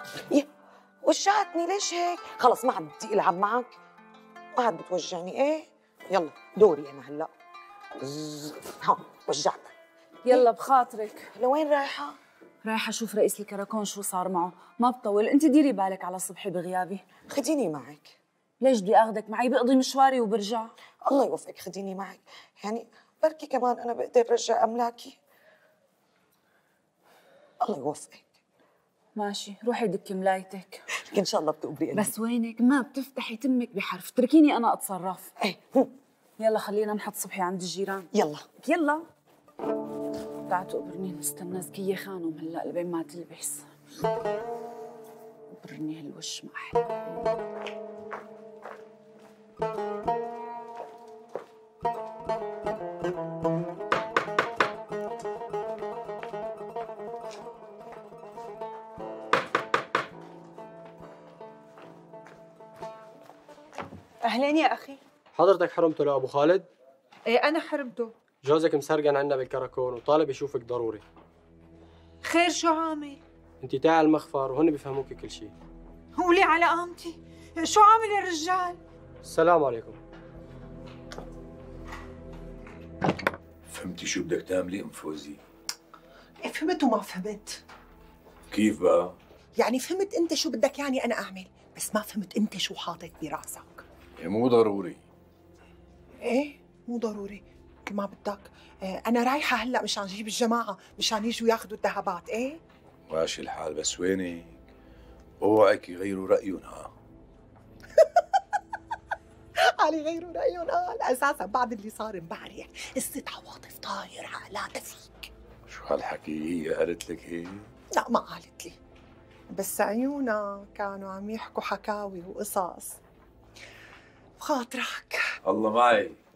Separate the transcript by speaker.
Speaker 1: يا وجعتني ليش هيك؟ خلص ما عاد بدي العب معك، ما عاد بتوجعني. ايه يلا دوري انا هلا. ها وجعتك.
Speaker 2: يلا بخاطرك.
Speaker 1: لوين رايحة؟
Speaker 2: رايحة اشوف رئيس الكراكون شو صار معه، ما بطول، انت ديري بالك على صبحي بغيابي.
Speaker 1: خديني معك.
Speaker 2: ليش بدي اخذك معي؟ بقضي مشواري وبرجع.
Speaker 1: الله يوفقك خديني معك، يعني بركي كمان انا بقدر ارجع املاكي. الله يوفقك.
Speaker 2: ماشي روحي دكي ملايتك.
Speaker 1: ان شاء الله بتقبلي قلبي.
Speaker 2: بس وينك ما بتفتحي تمك بحرف، تركيني انا اتصرف.
Speaker 1: ايه
Speaker 2: يلا خلينا نحط صبحي عند الجيران.
Speaker 1: يلا
Speaker 2: يلا تعالوا قبرني، نستنى زكية خانم هلا لبين ما تلبس. قبرني هالوش ما احلى.
Speaker 3: أهلين يا أخي.
Speaker 4: حضرتك حرمته لأبو خالد؟
Speaker 3: إيه أنا حرمته.
Speaker 4: جوزك مسرقن عنا بالكراكون وطالب يشوفك ضروري.
Speaker 3: خير شو عامل؟
Speaker 4: انت تعال المخفر وهن بيفهموك كل شيء.
Speaker 3: قولي على قامتي، شو عامل الرجال؟
Speaker 4: السلام عليكم.
Speaker 5: فهمتي شو بدك تعملي ام فوزي؟
Speaker 6: إيه فهمت وما فهمت.
Speaker 5: كيف بقى؟
Speaker 6: يعني فهمت انت شو بدك يعني انا اعمل، بس ما فهمت انت شو حاطط براسك.
Speaker 5: إيه مو ضروري.
Speaker 6: ايه مو ضروري مثل ما بدك. انا رايحه هلا مشان اجيب الجماعه مشان يجوا ياخذوا الذهبات. ايه
Speaker 5: ماشي الحال، بس وينك؟ اوعك يغيروا رايهم. ها
Speaker 6: علي غيروا رايهم. اساسا بعد اللي صار امبارح قصه عواطف طاير عقلاتها فيك.
Speaker 5: شو هالحكي؟ هي قالت لك هيك؟
Speaker 6: لا ما قالت لي، بس عيونا كانوا عم يحكوا حكاوي وقصص. بخاطرك
Speaker 5: الله معي.